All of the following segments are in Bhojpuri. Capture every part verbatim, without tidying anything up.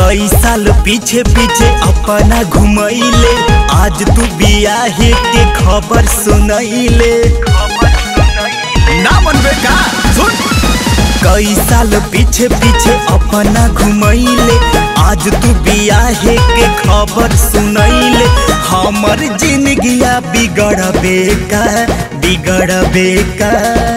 कई साल पीछे पीछे अपना घुमैले, आज तू बियाहे के खबर सुनैले। ना मनबे का सुन। कई साल पीछे पीछे अपना घुमैले, आज तू बियाहे के खबर सुनैले। हमर जिंदगिया बिगड़बे का बिगड़बे का।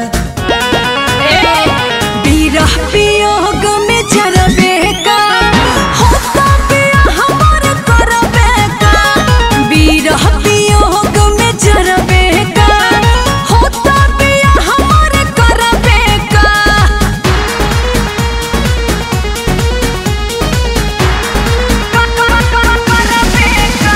बिरह वियोग में जरबे का, होता बिया हमार करबे का। बिरह वियोग में जरबे का, होता बिया हमार करबे का। करबे का।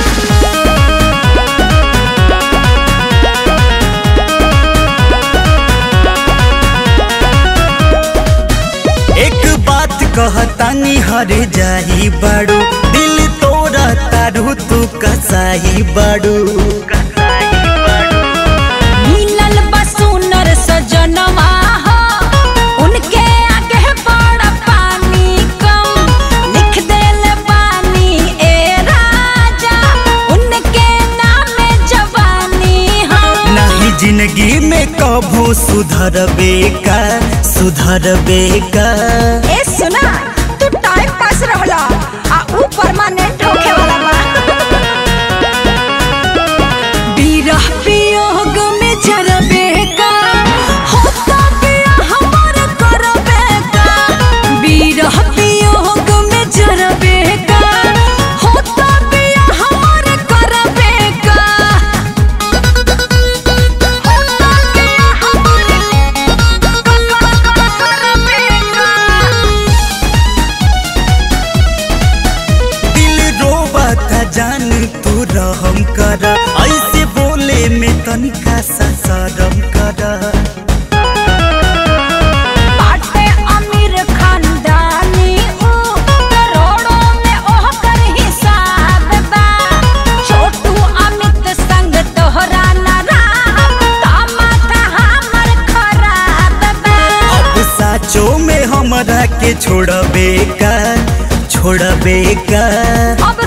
कहतानी हर जाही बाड़ू, दिल तोरा तारू तू कसाही बाड़ू। मिलल बसुनर सजनवा हो, उनके आगे बड़ा पानी कम। लिख देले पानी ए राजा, उनके नाम जवानी हम। नहीं जिंदगी में कभू सुधरबे का सुधरबे का। ए सुना, तू टाइम पास रहला आ ऊ परमानेंट होखे वाला बा। बिरह वियोग में जरबे का, होता बिया हमार करबे का। बिरह वियोग में जरबे का, होता बिया हमार करबे का। होता बिया हमार करबे का। दिल रोबाता जान तू रहम कर, ऐसे बोले में तनिका सा शरम कर। बाटे अमीर खानदानी ऊ, करोड़ों में ओहकर हिसाब बा। छोटू अमित संग तोहरा ना राम, तामाथा हमर खराब बा। अब साचो में हमरा के छोड़बे का छोड़बे का। अब